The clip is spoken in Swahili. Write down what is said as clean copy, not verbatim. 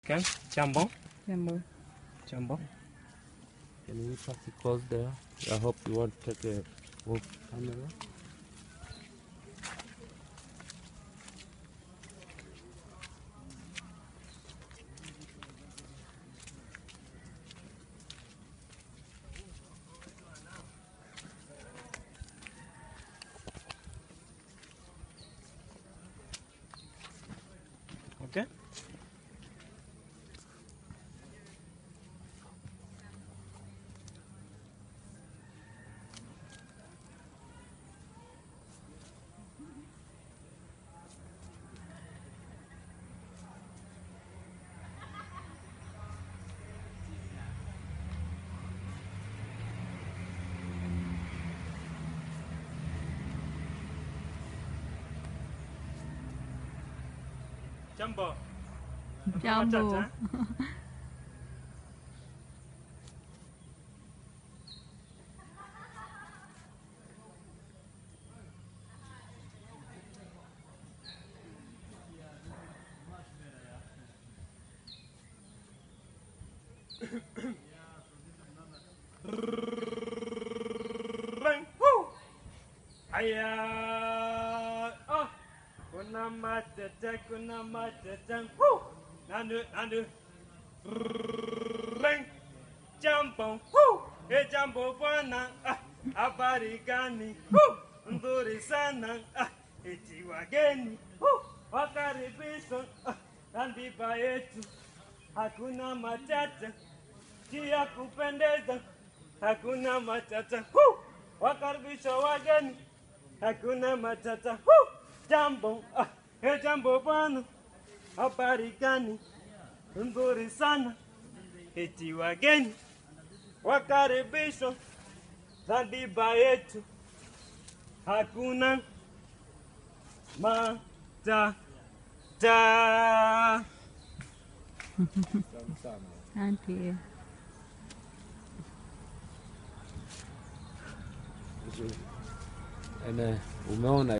Okay, jambo. Jambo. Jambo. Can you pass the calls there? I hope you won't take a wolf camera. Okay. Jambo. Jambo. Chacha. Aya, oh, kuna matata, nandu, ring, jambo, jambo bwana, habari gani, nzuri sana, eti wageni, wakaribishwa, Zanzibar yetu, hakuna matata, kia kupendeza, hakuna matata, wakaribishwa wageni, hakuna matata, jambo, jambo bwana, habari gani, nzuri sana, eti wageni, wakaribishwa, Zanzibar yetu, hakuna matata. Asante. Umeona